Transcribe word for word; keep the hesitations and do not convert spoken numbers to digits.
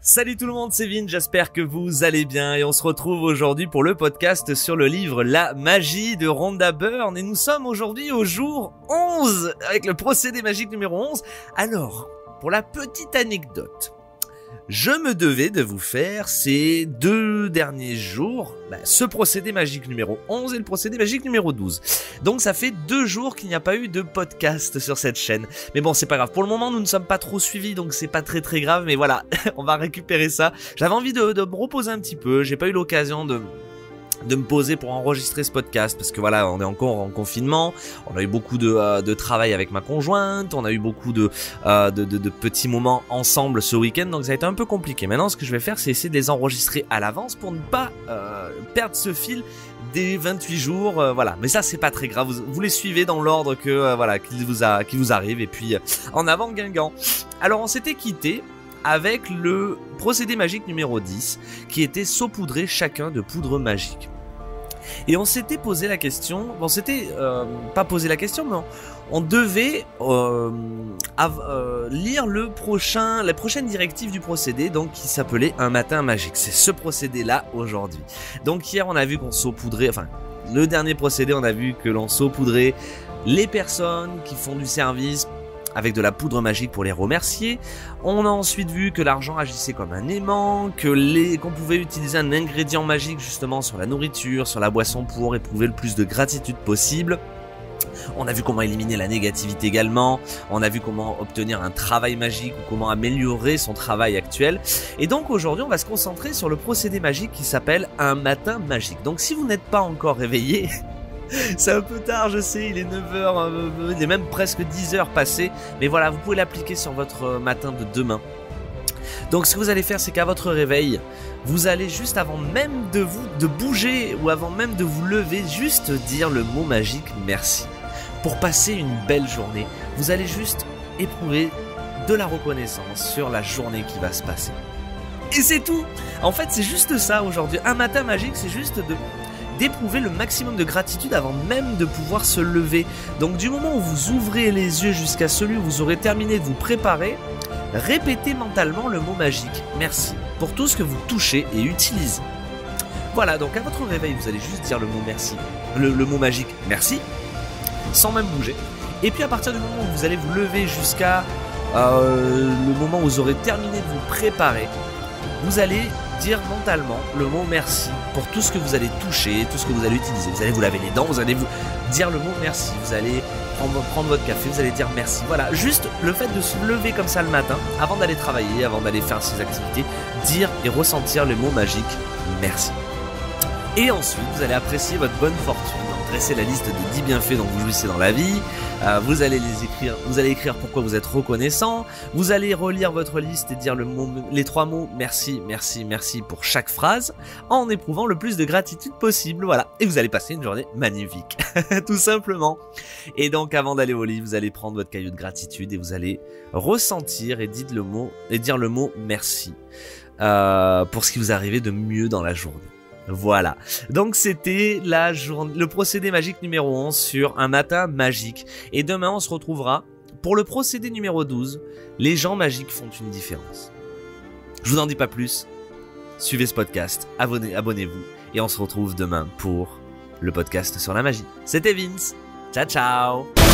Salut tout le monde, c'est Vin, j'espère que vous allez bien et on se retrouve aujourd'hui pour le podcast sur le livre La magie de Rhonda Byrne et nous sommes aujourd'hui au jour onze avec le procédé magique numéro onze. Alors, pour la petite anecdote, je me devais de vous faire ces deux derniers jours bah, ce procédé magique numéro onze et le procédé magique numéro douze. Donc ça fait deux jours qu'il n'y a pas eu de podcast sur cette chaîne. Mais bon, c'est pas grave. Pour le moment, nous ne sommes pas trop suivis, donc c'est pas très très grave. Mais voilà, on va récupérer ça. J'avais envie de, de me reposer un petit peu. J'ai pas eu l'occasion de... de me poser pour enregistrer ce podcast parce que voilà, on est encore en confinement, on a eu beaucoup de, euh, de travail avec ma conjointe, on a eu beaucoup de, euh, de, de, de petits moments ensemble ce week-end, donc ça a été un peu compliqué. Maintenant, ce que je vais faire, c'est essayer de les enregistrer à l'avance pour ne pas euh, perdre ce fil des vingt-huit jours, euh, voilà. Mais ça, c'est pas très grave, vous, vous les suivez dans l'ordre que euh, voilà, qui vous, a, qui vous arrive, et puis euh, en avant Guingamp. Alors, on s'était quitté avec le procédé magique numéro dix, qui était saupoudrer chacun de poudre magique. Et on s'était posé la question, on s'était euh, pas posé la question, mais on, on devait euh, euh, lire le prochain, la prochaine directive du procédé, donc qui s'appelait un matin magique. C'est ce procédé-là aujourd'hui. Donc hier, on a vu qu'on saupoudrait, enfin, le dernier procédé, on a vu que l'on saupoudrait les personnes qui font du service avec de la poudre magique pour les remercier. On a ensuite vu que l'argent agissait comme un aimant, que les qu'on pouvait utiliser un ingrédient magique justement sur la nourriture, sur la boisson pour éprouver le plus de gratitude possible. On a vu comment éliminer la négativité également, on a vu comment obtenir un travail magique ou comment améliorer son travail actuel. Et donc aujourd'hui on va se concentrer sur le procédé magique qui s'appelle un matin magique. Donc si vous n'êtes pas encore réveillé, c'est un peu tard, je sais, il est neuf heures, euh, il est même presque dix heures passées, mais voilà, vous pouvez l'appliquer sur votre matin de demain. Donc ce que vous allez faire, c'est qu'à votre réveil, vous allez juste avant même de vous de bouger ou avant même de vous lever, juste dire le mot magique merci. Pour passer une belle journée, vous allez juste éprouver de la reconnaissance sur la journée qui va se passer. Et c'est tout. En fait, c'est juste ça aujourd'hui. Un matin magique, c'est juste de... d'éprouver le maximum de gratitude avant même de pouvoir se lever. Donc du moment où vous ouvrez les yeux jusqu'à celui où vous aurez terminé de vous préparer, répétez mentalement le mot magique merci pour tout ce que vous touchez et utilisez. Voilà, donc à votre réveil, vous allez juste dire le mot merci, le, le mot magique merci, sans même bouger. Et puis à partir du moment où vous allez vous lever jusqu'à euh, le moment où vous aurez terminé de vous préparer, vous allez dire mentalement le mot merci pour tout ce que vous allez toucher, tout ce que vous allez utiliser. Vous allez vous laver les dents, vous allez vous dire le mot merci, vous allez prendre, prendre votre café, vous allez dire merci. Voilà, juste le fait de se lever comme ça le matin, avant d'aller travailler, avant d'aller faire ses activités, dire et ressentir le mot magique merci. Et ensuite, vous allez apprécier votre bonne fortune, dresser la liste des dix bienfaits dont vous jouissez dans la vie, euh, vous allez les écrire, vous allez écrire pourquoi vous êtes reconnaissant, vous allez relire votre liste et dire le mot, les trois mots merci, merci, merci pour chaque phrase, en éprouvant le plus de gratitude possible, voilà. Et vous allez passer une journée magnifique, tout simplement. Et donc, avant d'aller au lit, vous allez prendre votre cahier de gratitude et vous allez ressentir et dire le mot, et dire le mot merci, euh, pour ce qui vous arrivait de mieux dans la journée. Voilà, donc c'était la journée, le procédé magique numéro onze sur un matin magique. Et demain on se retrouvera pour le procédé numéro douze, les gens magiques font une différence. Je vous en dis pas plus, suivez ce podcast, abonnez, abonnez-vous et on se retrouve demain pour le podcast sur la magie. C'était Vince, ciao ciao.